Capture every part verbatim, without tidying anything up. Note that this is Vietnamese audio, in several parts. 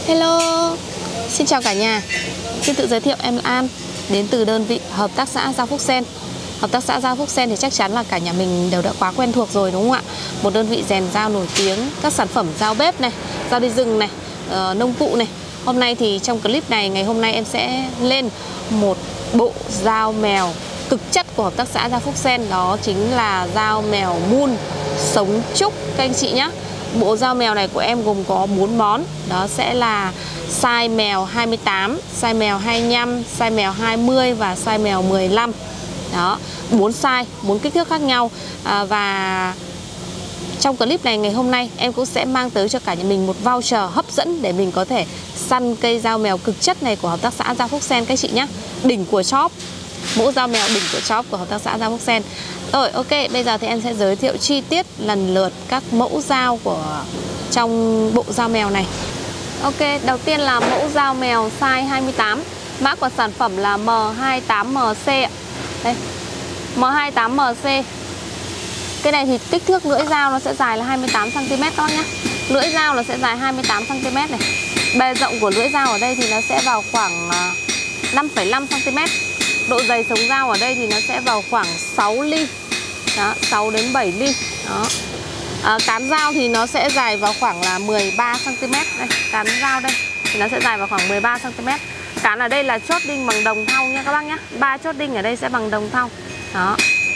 Hello, xin chào cả nhà. Xin tự giới thiệu, em là An, đến từ đơn vị Hợp tác xã Rau Phúc Sen. Hợp tác xã Rau Phúc Sen thì chắc chắn là cả nhà mình đều đã quá quen thuộc rồi, đúng không ạ? Một đơn vị rèn dao nổi tiếng, các sản phẩm dao bếp này, dao đi rừng này, uh, nông cụ này. Hôm nay thì trong clip này, ngày hôm nay em sẽ lên một bộ dao mèo cực chất của Hợp tác xã Rau Phúc Sen. Đó chính là dao mèo mun sống trúc các anh chị nhé. Bộ dao mèo này của em gồm có bốn món. Đó sẽ là size mèo hai mươi tám, size mèo hai mươi lăm, size mèo hai mươi và size mèo mười lăm. Đó, bốn size, bốn kích thước khác nhau. à, Và trong clip này ngày hôm nay em cũng sẽ mang tới cho cả nhà mình một voucher hấp dẫn để mình có thể săn cây dao mèo cực chất này của Hợp tác xã Rau Phúc Sen các chị nhé. Đỉnh của shop, mẫu dao mèo đỉnh của shop của Hợp tác xã Rau Phúc Sen. Rồi, ok, bây giờ thì em sẽ giới thiệu chi tiết lần lượt các mẫu dao của trong bộ dao mèo này. Ok, đầu tiên là mẫu dao mèo size hai mươi tám. Mã của sản phẩm là M hai tám M C ạ. Đây, M hai tám M C. Cái này thì kích thước lưỡi dao nó sẽ dài là hai mươi tám xăng ti mét các bác nhé. Lưỡi dao nó sẽ dài hai mươi tám xăng ti mét này. Bề rộng của lưỡi dao ở đây thì nó sẽ vào khoảng năm phẩy năm xăng ti mét. Độ dày sống dao ở đây thì nó sẽ vào khoảng sáu ly. Đó, sáu đến bảy ly. Đó. À, cán dao thì nó sẽ dài vào khoảng là mười ba xăng ti mét. Đây, cán dao đây thì nó sẽ dài vào khoảng mười ba xăng ti mét. Cán ở đây là chốt đinh bằng đồng thau nha các bác nhé. Ba chốt đinh ở đây sẽ bằng đồng thau. Đó.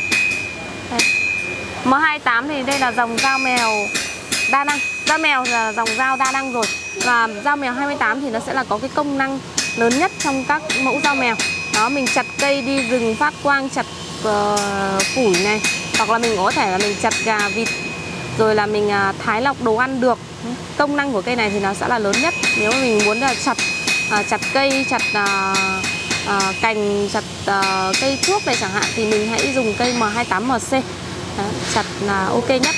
Đây. M hai tám thì đây là dòng dao mèo đa năng. Dao mèo là dòng dao đa năng rồi. Và dao mèo hai mươi tám thì nó sẽ là có cái công năng lớn nhất trong các mẫu dao mèo. Đó, mình chặt cây đi rừng phát quang, chặt uh, củi này, hoặc là mình có thể là mình chặt gà vịt, rồi là mình uh, thái lọc đồ ăn được. Công năng của cây này thì nó sẽ là lớn nhất. Nếu mà mình muốn là chặt uh, chặt cây, chặt uh, uh, cành, chặt uh, cây thuốc này chẳng hạn, thì mình hãy dùng cây M hai tám M C. Đó, chặt là ok nhất.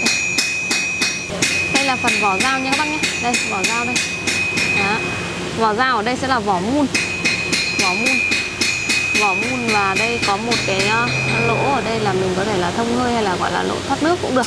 Đây là phần vỏ dao nha các bác nhé. Đây, vỏ dao đây. Đó. Vỏ dao ở đây sẽ là vỏ mun. Vỏ mun. Vỏ mun và đây có một cái uh, lỗ ở đây là mình có thể là thông hơi hay là gọi là lỗ thoát nước cũng được.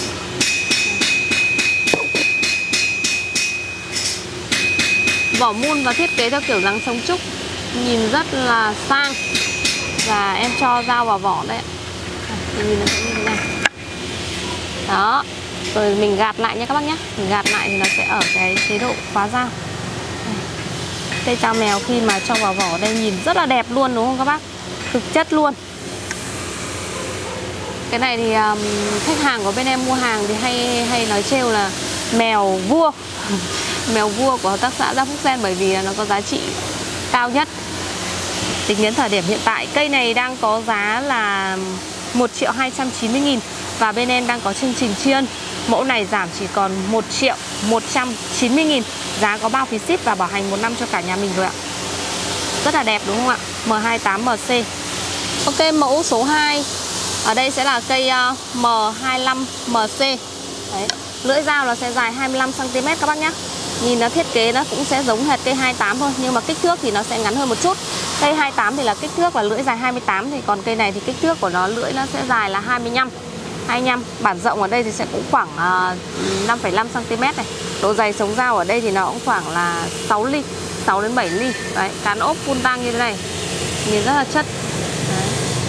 Vỏ mun và thiết kế theo kiểu dáng sống trúc, nhìn rất là sang. Và em cho dao vào vỏ đây. Nhìn nó sẽ như thế này. Đó. Rồi mình gạt lại nha các bác nhé. Mình gạt lại thì nó sẽ ở cái chế độ khóa dao. Cây dao mèo khi mà cho vào vỏ đây nhìn rất là đẹp luôn, đúng không các bác? Thực chất luôn. Cái này thì um, khách hàng của bên em mua hàng thì hay hay nói trêu là mèo vua. Mèo vua của Hợp tác xã Rau Phúc Sen, bởi vì nó có giá trị cao nhất. Tính đến thời điểm hiện tại, cây này đang có giá là một triệu hai trăm chín mươi nghìn. Và bên em đang có chương trình tri ân. Mẫu này giảm chỉ còn một triệu một trăm chín mươi nghìn. Giá có bao phí ship và bảo hành một năm cho cả nhà mình rồi ạ. Rất là đẹp đúng không ạ? M hai tám M C. Ok, mẫu số hai. Ở đây sẽ là cây uh, M hai lăm M C. Đấy. Lưỡi dao nó sẽ dài hai mươi lăm xăng ti mét các bác nhé. Nhìn nó thiết kế nó cũng sẽ giống hệt cây hai mươi tám thôi, nhưng mà kích thước thì nó sẽ ngắn hơn một chút. Cây hai mươi tám thì là kích thước là lưỡi dài hai mươi tám, thì còn cây này thì kích thước của nó lưỡi nó sẽ dài là hai mươi lăm. hai mươi lăm. Bản rộng ở đây thì sẽ cũng khoảng uh, năm phẩy năm xăng ti mét này. Độ dày sống dao ở đây thì nó cũng khoảng là sáu ly, sáu đến bảy ly. Đấy, cán ốp phun tăng như thế này. Nhìn rất là chất. Đấy.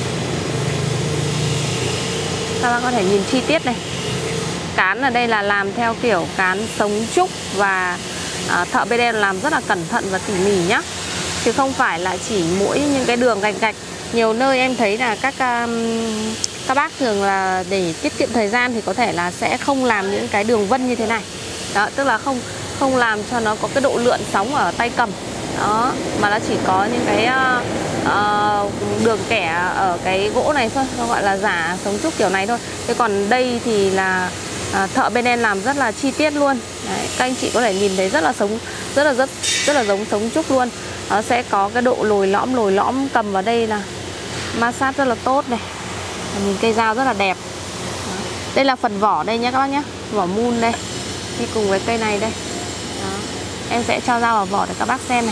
Các bạn có thể nhìn chi tiết này. Cán ở đây là làm theo kiểu cán sống trúc. Và uh, thợ bên em làm rất là cẩn thận và tỉ mỉ nhá. Chứ không phải là chỉ mỗi những cái đường gạch gạch. Nhiều nơi em thấy là các um, các bác thường là để tiết kiệm thời gian thì có thể là sẽ không làm những cái đường vân như thế này. Đó, tức là không không làm cho nó có cái độ lượn sóng ở tay cầm. Đó, mà nó chỉ có những cái uh, uh, đường kẻ ở cái gỗ này thôi, nó gọi là giả sống trúc kiểu này thôi. Thế còn đây thì là uh, thợ bên em làm rất là chi tiết luôn. Đấy, các anh chị có thể nhìn thấy rất là sống, rất là rất rất là giống sống trúc luôn. Nó sẽ có cái độ lồi lõm lồi lõm, cầm vào đây là massage rất là tốt này. Nhìn cây dao rất là đẹp. Đó. Đây là phần vỏ đây nhé các bác nhé. Vỏ mun đây. Đi cùng với cây này đây. Đó. Em sẽ cho dao vào vỏ để các bác xem này.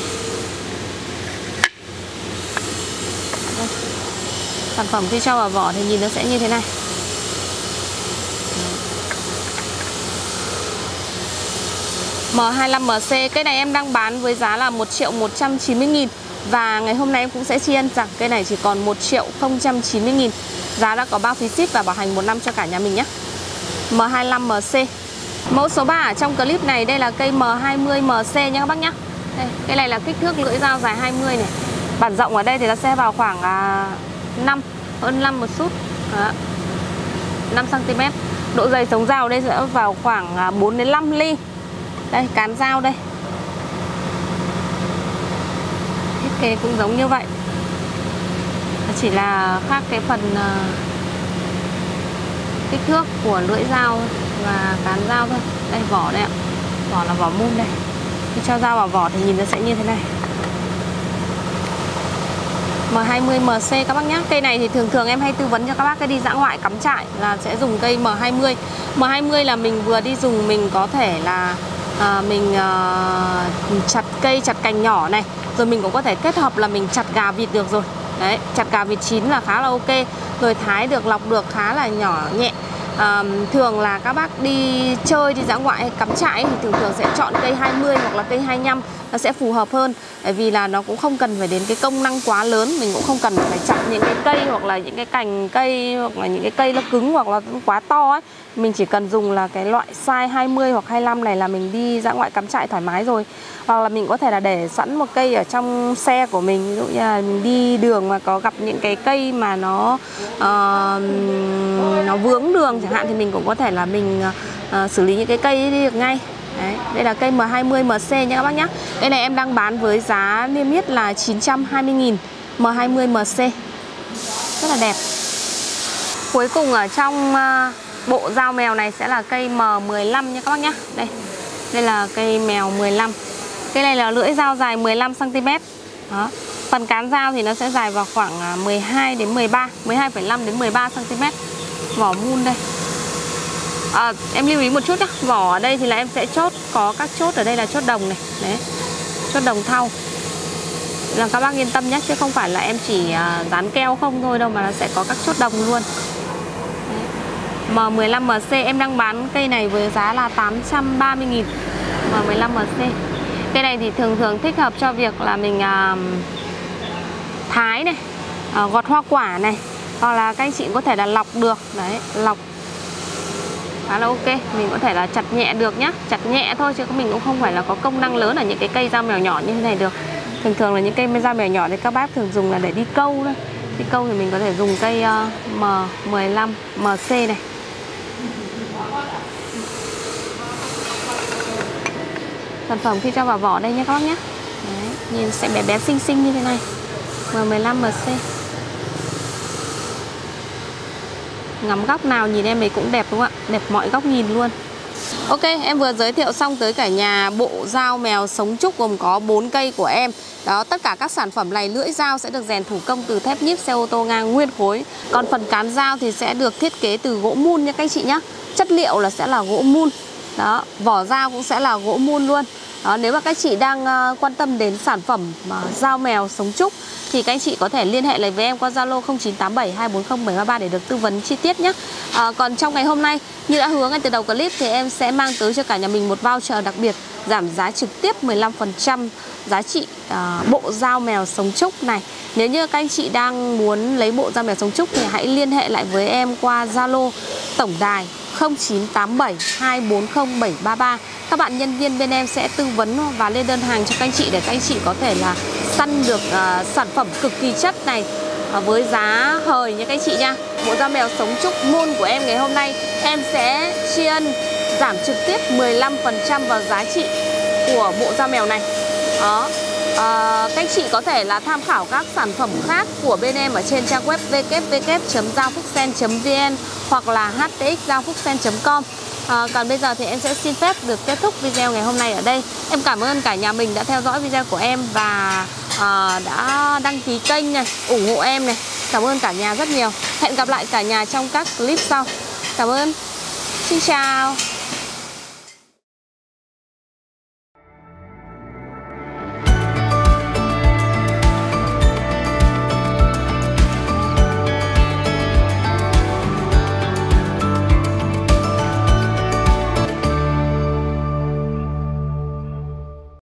Đây. Sản phẩm khi cho vào vỏ thì nhìn nó sẽ như thế này. M hai lăm M C. Cây này em đang bán với giá là một triệu một trăm chín mươi nghìn. Và ngày hôm nay em cũng sẽ tri ân rằng cây này chỉ còn một triệu không trăm chín mươi nghìn. Giá đã có bao phí ship và bảo hành một năm cho cả nhà mình nhé. M hai lăm M C. Mẫu số ba ở trong clip này đây là cây M hai mươi M C nha các bác nhé. Đây, cây này là kích thước lưỡi dao dài hai mươi này. Bản rộng ở đây thì nó sẽ vào khoảng à, năm, hơn năm một chút. Đó. năm xăng ti mét. Độ dày sống dao đây sẽ vào khoảng à, bốn đến năm ly. Đây, cán dao đây. Thiết kế cũng giống như vậy. Chỉ là khác cái phần uh, kích thước của lưỡi dao và cán dao thôi. Đây, vỏ đây ạ. Vỏ là vỏ mun đây. Khi cho dao vào vỏ thì nhìn nó sẽ như thế này. M hai mươi M C các bác nhé. Cây này thì thường thường em hay tư vấn cho các bác cái đi dã ngoại cắm trại là sẽ dùng cây M hai mươi. M hai mươi là mình vừa đi dùng mình có thể là à, mình à, chặt cây, chặt cành nhỏ này. Rồi mình cũng có thể kết hợp là mình chặt gà vịt được rồi. Đấy, chặt gà vịt chín là khá là ok. Rồi thái được, lọc được khá là nhỏ nhẹ. À, thường là các bác đi chơi, đi dã ngoại hay cắm trại thì thường thường sẽ chọn cây hai mươi hoặc là cây hai mươi lăm. Nó sẽ phù hợp hơn. Bởi vì là nó cũng không cần phải đến cái công năng quá lớn. Mình cũng không cần phải chặt những cái cây hoặc là những cái cành cây hoặc là những cái cây nó cứng hoặc là quá to ấy. Mình chỉ cần dùng là cái loại size hai mươi hoặc hai mươi lăm này là mình đi dã ngoại cắm trại thoải mái rồi. Hoặc là mình có thể là để sẵn một cây ở trong xe của mình. Ví dụ như là mình đi đường mà có gặp những cái cây mà nó uh, nó vướng đường chẳng hạn thì mình cũng có thể là mình uh, xử lý những cái cây đi được ngay. Đấy, đây là cây M hai mươi M C nha các bác nhé. Cây này em đang bán với giá niêm yết là chín trăm hai mươi nghìn. M hai mươi M C. Rất là đẹp. Cuối cùng ở trong uh, bộ dao mèo này sẽ là cây M mười lăm nha các bác nhé. Đây. Đây là cây mèo mười lăm. Cây này là lưỡi dao dài mười lăm xăng ti mét. Đó. Phần cán dao thì nó sẽ dài vào khoảng mười hai đến mười ba, mười hai phẩy năm đến mười ba xăng ti mét. Vỏ mun đây. À, em lưu ý một chút nhé. Vỏ ở đây thì là em sẽ chốt, có các chốt ở đây là chốt đồng này. Đấy. Chốt đồng thau. Là các bác yên tâm nhé, chứ không phải là em chỉ uh, dán keo không thôi đâu, mà nó sẽ có các chốt đồng luôn. Đấy. M mười lăm M C em đang bán cây này với giá là tám trăm ba mươi nghìn. M mười lăm M C. Cây này thì thường thường thích hợp cho việc là mình uh, thái này, uh, gọt hoa quả này, hoặc là các anh chị có thể là lọc được. Đấy, lọc khá là ok. Mình có thể là chặt nhẹ được nhá. Chặt nhẹ thôi chứ mình cũng không phải là có công năng lớn ở những cái cây dao mèo nhỏ như thế này được. Thường thường là những cây dao mèo nhỏ thì các bác thường dùng là để đi câu thôi. Đi câu thì mình có thể dùng cây uh, M mười lăm M C này. Sản phẩm khi cho vào vỏ đây nhé các bác nhé. Đấy, nhìn sẽ bé bé xinh xinh như thế này. M mười lăm M C. Ngắm góc nào nhìn em ấy cũng đẹp đúng không ạ? Đẹp mọi góc nhìn luôn. Ok, em vừa giới thiệu xong tới cả nhà bộ dao mèo sống trúc gồm có bốn cây của em. Đó, tất cả các sản phẩm này lưỡi dao sẽ được rèn thủ công từ thép nhíp xe ô tô ngang nguyên khối. Còn phần cán dao thì sẽ được thiết kế từ gỗ mun nha các anh chị nhé. Chất liệu là sẽ là gỗ mun. Đó, vỏ dao cũng sẽ là gỗ mun luôn. Đó, nếu mà các chị đang uh, quan tâm đến sản phẩm uh, dao mèo sống trúc thì các anh chị có thể liên hệ lại với em qua Zalo không chín tám bảy hai bốn không bảy ba ba để được tư vấn chi tiết nhé. À, còn trong ngày hôm nay, như đã hứa ngay từ đầu clip thì em sẽ mang tới cho cả nhà mình một voucher đặc biệt giảm giá trực tiếp mười lăm phần trăm giá trị uh, bộ dao mèo sống trúc này. Nếu như các anh chị đang muốn lấy bộ dao mèo sống trúc thì hãy liên hệ lại với em qua Zalo tổng đài không chín tám bảy hai bốn không bảy ba ba. Các bạn nhân viên bên em sẽ tư vấn và lên đơn hàng cho các anh chị để các anh chị có thể là săn được uh, sản phẩm cực kỳ chất này uh, với giá hời nha các anh chị nha. Bộ dao mèo sống trúc môn của em ngày hôm nay em sẽ tri ân giảm trực tiếp mười lăm phần trăm vào giá trị của bộ dao mèo này. Đó. À, các anh chị có thể là tham khảo các sản phẩm khác của bên em ở trên trang web w w w chấm dao phúc sen chấm v n hoặc là h t x dao phúc sen chấm com. À, còn bây giờ thì em sẽ xin phép được kết thúc video ngày hôm nay ở đây. Em cảm ơn cả nhà mình đã theo dõi video của em và à, đã đăng ký kênh này, ủng hộ em này. Cảm ơn cả nhà rất nhiều. Hẹn gặp lại cả nhà trong các clip sau. Cảm ơn. Xin chào.